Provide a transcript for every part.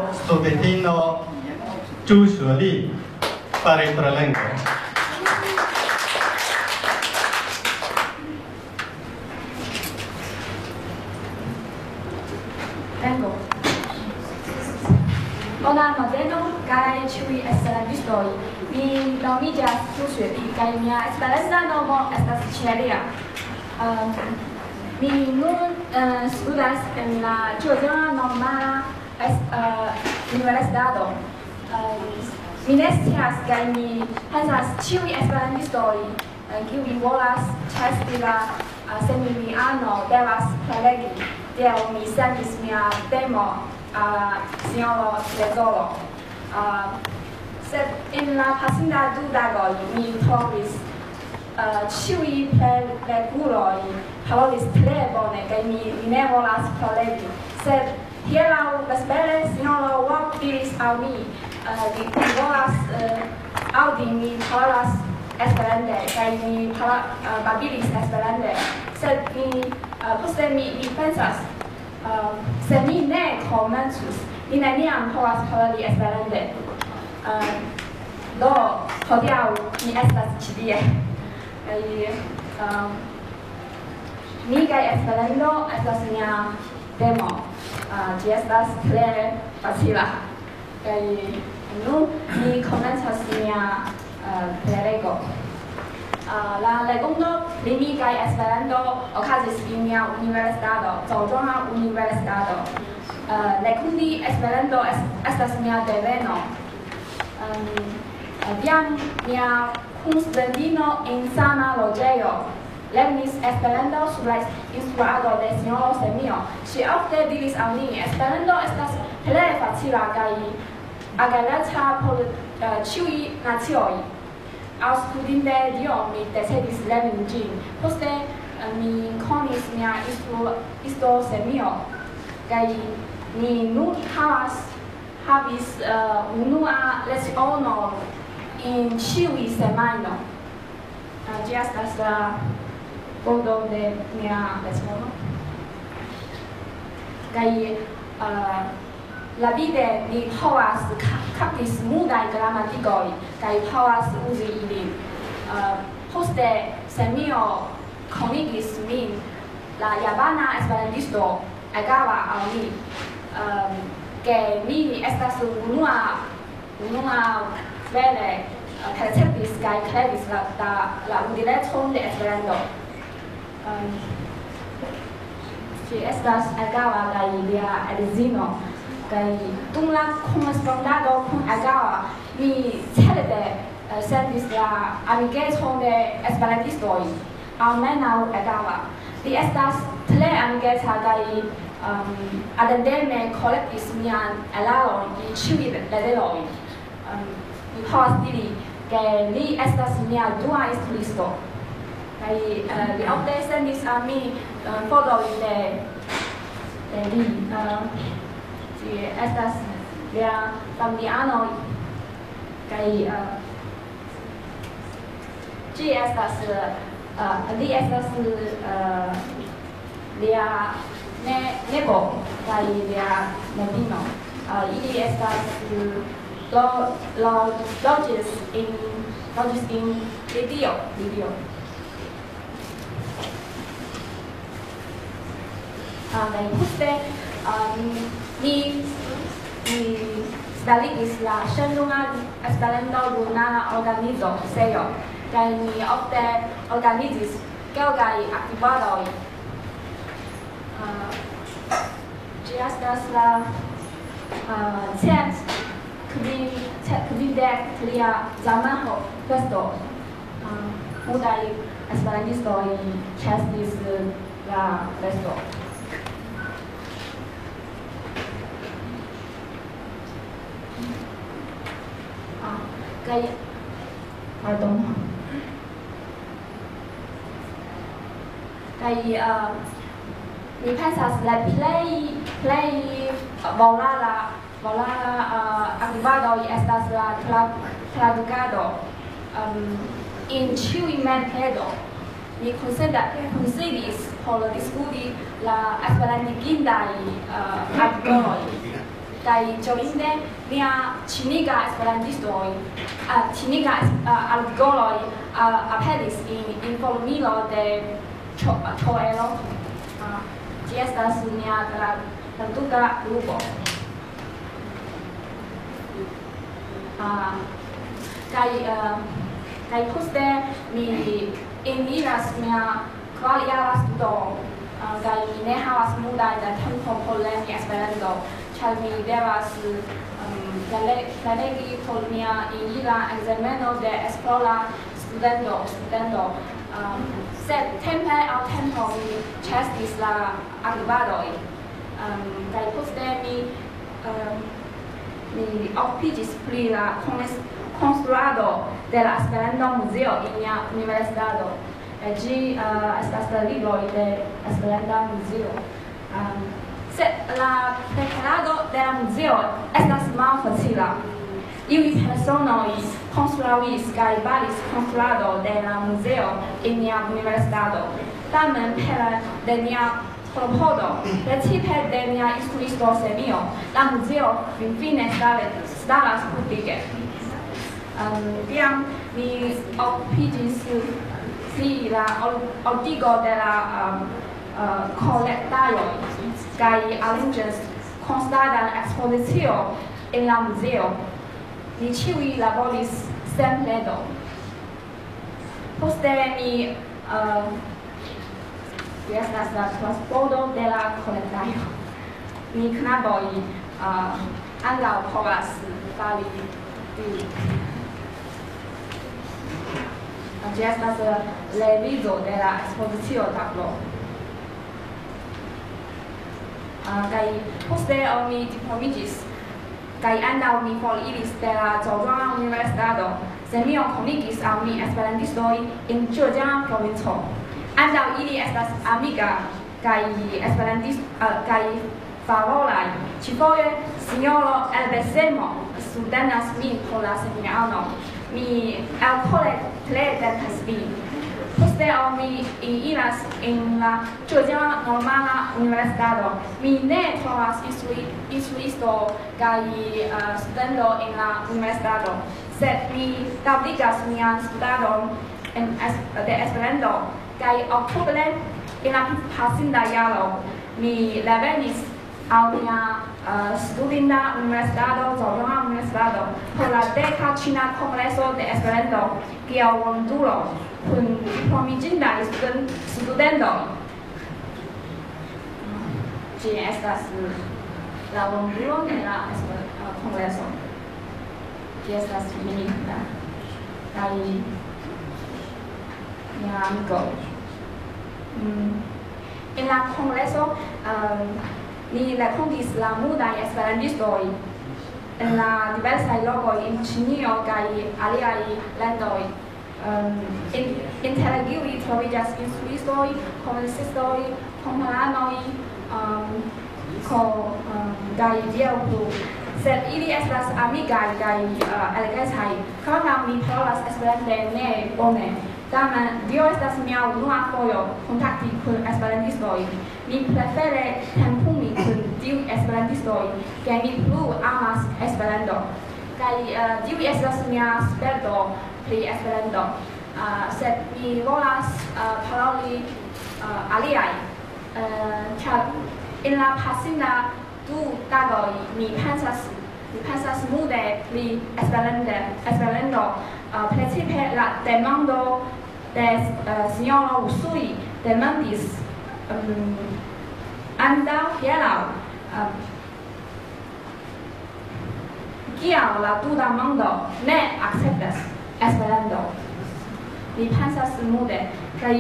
studentino Zhu Xueli para il prelego. Prego. Hola, moderno, cari ciui esperantistoi. Mi nomigas Zhu Xueli, kaj mia esperanta nomo estas Xuelia. Mi nun studas en la Georgia normala universitato. Mi ne scias kaj mi pensas ĉiuj esperantistoj kiuj volas ĉeesti la seminariano devas prelegi. Tiel mi sendis mia demo al sinjoro Trezoro. Sed en la pasintaj 2 tagoj mi trovis ĉiuj preleguloj parolis tre bone kaj mi ne volas prelegi. Sed hieraŭ vespere sinjoro Wong diris al mi, li volas aŭdi mi parolas Esperante kaj mi babilis Esperante. Sed poste mi pensas, se mi ne komencus, mi neniam povas paroli Esperante. Do hodiaŭ mi estas ĉi tie. Mi kaj Esperanto estas mia temo. Ĝi estas tre facila. Kaj nun mi komencas mia prelego. La legondo pri mi kaj Esperanto okazis en mia universitato, Zhouzhonga Universitato. Lekundi Esperanto estas mia deveno. Tiam mia kunstudentino en sama loĝejo lernis Esperanto sub la instruado de sinjoro Semio. Ŝi ofte diris al mi, Esperanto estas tre facila kaj agableca por ĉiuj nacioj. Aŭskultinte tion, mi decidis lerni ĝin. Poste mi konis mia instruisto Semio kaj mi nun havis unua lecionon en ĉiuj semajnoj. Ĝi estas la foto de mia leciono. Kaj rapide ni povas kaptis multaj gramatikoj kaj povas uzi ilin. Poste Semio konigis min la japana esperantisto Agawa al mi, ke mi estas unua vere perceptis kaj kredis la utilecon de Esperanto. Ŝi estas Agawa kaj lia edzino. Kaj dum la korespondado kun Agawa mi certe sendis la amigecon de esperantistoj, almenaŭ Agawa. Li estas tre amigeca kaj atendeme kolektis mian eraron en ĉiuj leteroj. Mi povas diri, ke li estas mia dua instruisto. Kaj li ofte sendis al mi fotojn de li. Ĝi estas lia familianoj kaj li estas lia nepo kaj lia nevino. Ili estas loĝis en Lidio. Kaj poste mi starigis la ŝenlungan Esperanto-lunara organizo SEO, kaj mi ofte organizis kelkaj aktivadoj. Ĝi estas la 153 Zamenhof-festo. Multaj esperantistoj ĉeestis la festo. Kaj mi pensas la plej valora aktivadoj estas la tradukado en ĉiuj metodoj. Mi konsidis por diskuti la esperantigindaj artikoloj. kai jolinde mia cinica esperantistoi, cinica articoloi aperis in volumilo de Çoelo. Ĝi estas mia traduka grupo. Kaj poste mi eniras mia kvarjara studo, kaj mi ne havas multajn da tempo por lerni Esperanto, ĉar mi devas planegi por mia enira ekzameno de esplora studento. Sed tempe al tempo mi ĉesis la aktivadoj, kaj poste mi okupiĝis pri la konstruado de la Esperanto muzeo en mia universitato. Ĝi estas la libroj de Esperanta muzeo. Sed la preparado de la muzeo estas malfacila. Iuj personoj konstruis kaj baris konstruado de la muzeo en mia universitato. Tamen pere de mia klopodo, precipe de mia instruisto Semio, la muzeo finfine staras publike. Tiam mi okupiĝis pri la ordigo de la kolektaĵoj kaj aranĝis konstantan ekspozicion en la muzeo. Ni ĉiuj laboris sen pledo. Poste mi estas la transporto de la kolektaĵo. Ni knaboj ankaŭ povas fari tion. Ĝi estas revizo de la ekspozicio tablo. Kaj poste mi diplomiĝis, kaj antaŭ mi foriris de la Zhejiang Universitato, Semio konigis al mi esperantistoj en Zhejiang provinco. Antaŭ ili estas amiga kaj favoraj. Ĉifoje sinjoro Elbesemo subtenas min por la seminaro. Mi alkole tre detas vin. Poste mi iras en la Zhejiang Normala Universitato. Mi ne trovas instruisto kaj studento en la universitato, sed mi daŭrigas mian studadon de Esperanto. Kaj oktobre en la pasinta jaro mi revenis al mia studenta universitato, Zhejiang Universitato, por la deka ĉina kongreso de Esperanto kiel volontulo kun diplomiĝintaj studentoj. Ĝi estas la volontulo de la kongreso. Ĝi estas fininta. Kaj mia amiko. En la kongreso ni renkontis la multajn esperantistoj en la diversaj lokoj en Ĉinio kaj aliaj landoj. Inter ili troviĝas instruistoj, komercistoj, komparanoj kaj tiel plu. Sed ili estas amigaj kaj elegantaj. Kvankam mi parolas Esperante ne bone, tamen tio estas mia unua fojo kontakti kun esperantistoj. Mi prefere tempumi kun tiuj esperantistoj, ke mi plu amas Esperanto. Kaj tiu estas mia sperto pri Esperanto. Sed mi volas paroli aliaj, ĉar en la pasinta 2 tagoj mi pensas multe pri Esperanto, precipe la demando de sinjoro Xueli demandis antaŭ hieraŭ kial la tuta mondo ne akceptas Esperanto. Mi pensas multe, kaj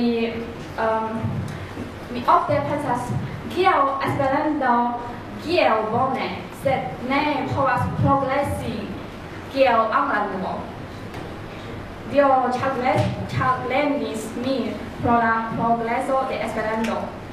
mi ofte pensas kial Esperanto kiel bone, sed ne povas progresi kiel angla lingvo. Dio ĉagrenis min pro la progreso de Esperanto.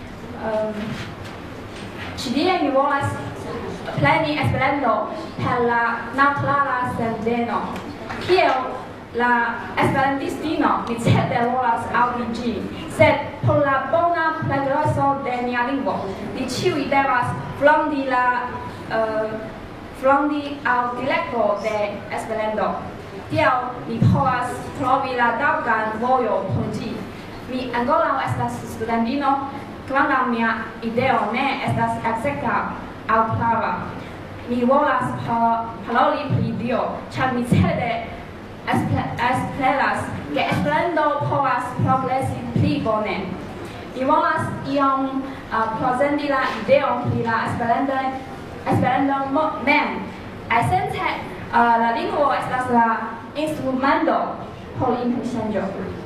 Ĉi tie mi volas pleni Esperanto per la naturala sendeno. Kiel la esperantistino mi certe volas aŭdi ĝin, sed por la bona progreso de nia lingvo, ni ĉiuj devas frondi la frondi al dialecto de Esperanto. Tial mi povas trovi la taŭgan vojon por ĝi. Mi ankoraŭ estas studentino, kvankam mia ideo ne estas ekzakta aŭ prava. Mi volas paroli pri tio, ĉar mi certe esperas, ke Esperanto povas progresi pli bone. Mi volas iom prezenti la ideon pri la Esperanto mem. Esence, la lingvo estas la instrumento por interŝanĝo.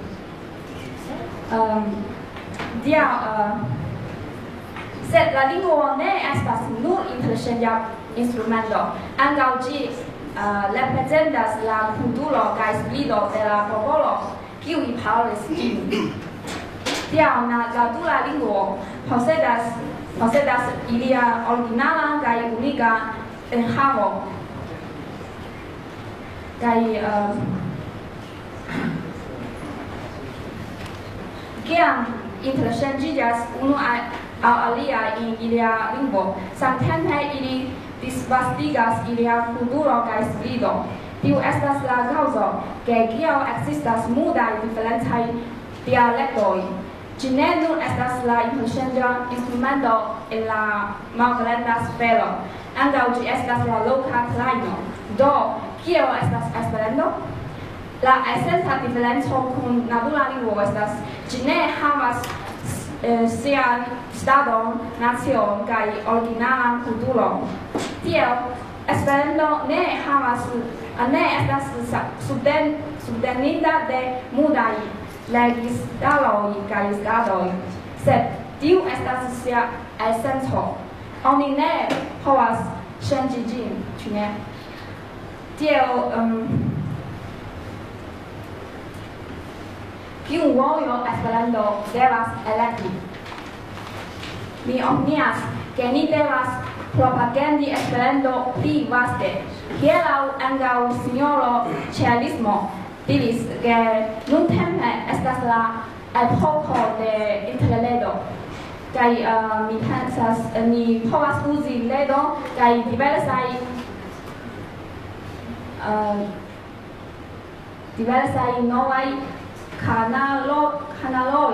Sed la lingvo ne estas nur interŝanĝa instrumento, ankaŭ ĝi reprezentas la kulturo kaj spirito de la popolo, kiuj parolis ĝin. Tial la dua lingvo posedas ilia originala kaj unika enhavo. Kaj kiam interŝanĝiĝas unu aŭ alia en ilia lingvo, samtempe ili disvastigas ilia kulturo kaj spirito. Tiu estas la kaŭzo, ke kial ekzistas multaj diferencaj dialektoj. Ĝi ne nur estas la interŝanĝa instrumento en la malgranda sfero, ankaŭ ĝi estas la loka trajno. Do, kio estas Esperanto? La esenca diferenco kun natura lingvo estas, ĝi ne havas sian staton, nacion kaj originalan kulturon. Tiel, Esperanto ne estas subteninta de multaj legistaroj kaj statoj, sed tiu estas sia esenco. Oni ne povas ŝanĝi ĝin, ĉu ne? Tiel, kiun vojon Esperanto devas elekti? Mi opinias, ke ni devas propagandi Esperanto pli vaste. Hieraŭ ankaŭ sinjoro Ĉealismo diris, ke nuntempe estas la epoko de interreto. Kaj mi pensas, ni povas uzi reto kaj diversaj novaj kanaloj.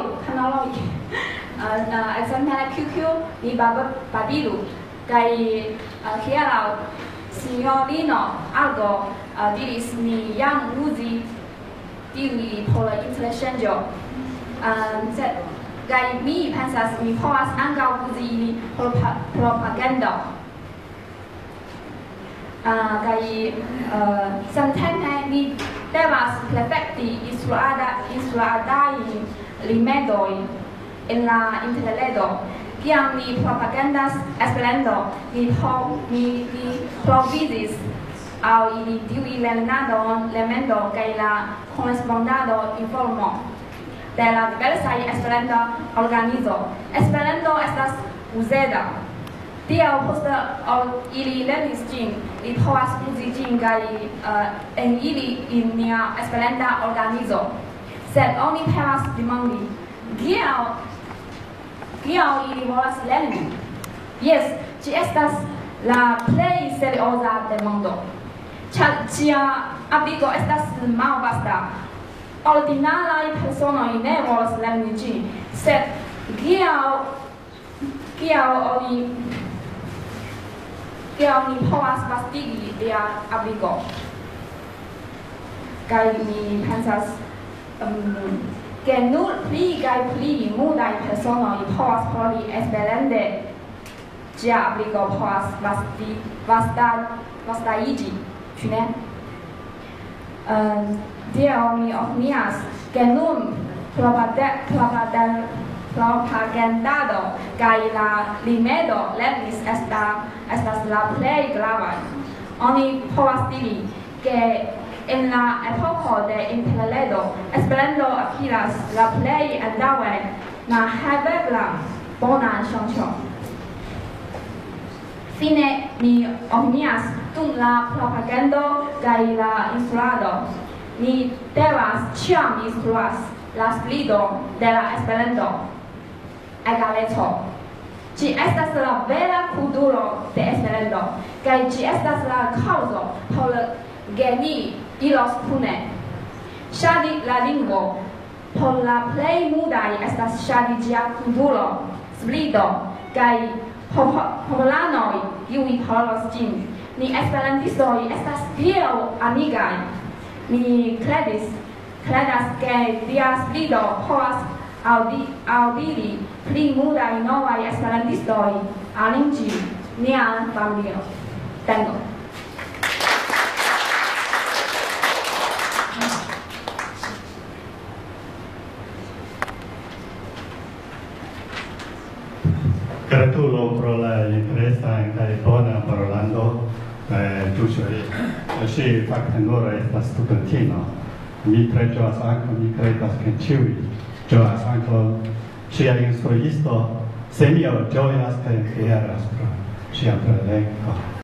Ekzemple QQ ni badilu. Kaj hieraŭ sinjorino Algo diris, ni jam uzi tiuj por la interŝanĝo. Kaj mi pensas, mi povas ankaŭ uzi ili por propagando. Kaj samtempe ni devas perfekti instruadajn rimedojn en la interreto. Kiam ni propagandas Esperanto, ni provizis al ili tiuj lernadon, elemento kaj la korespondado informo de la diversaj Esperanta organizo. Esperanto estas uzeda. Tial poste ili lernis ĝin, li povas uzi ĝin kaj eniri en nia Esperanta organizo. Sed oni povas demandi, kial ili volas lerni? Jes, ĝi estas la plej serioza demando, ĉar ĝia apliko estas malvasta. Ordinaraj personoj ne volas lerni ĝin, sed kial oni povas vastigi lian apliko? Kaj mi pensas, ke nur pli kaj pli multaj personoj povas paroli Esperante, ĝia apliko povas vastaiĝi, ĉu ne? Tiel mi opinias, ke nun propagandado kaj la rimedo lernis estas la plej gravaj. Oni povas diri, ke en la epoko de interreto, Esperanto akiras la plej antaŭe nehavebla bonan ŝanĝon. Fine, mi opinias, dum la propagando kaj la instruado, ni devas ĉiam instruas la spiriton de la Esperanto. Egaleco. Ĝi estas la vera kulturo de Esperanto, kaj ĝi estas la kaŭzo por genii iros kune. Ŝadi la lingvo por la plej multaj estas ŝadi ĝia kulturo, spirito kaj popolanoj, kiuj parolas ĝin. Ni esperantistoj estas tiel amigaj. Mi kredas ke via spirito povas aŭdiri pli multaj novaj esperantistoj aliĝi nian familion. Dankon. Gratulo pro la interesa kaj bona parolando Zhu Xueli. Ŝi fakte nur estas studentino. Mi tre ĝojas ankaŭ, mi kredas ke ĉiuj ĝojas ankaŭ ŝia instruisto, se mi ĝojas kaj fieras pro ŝia prelego.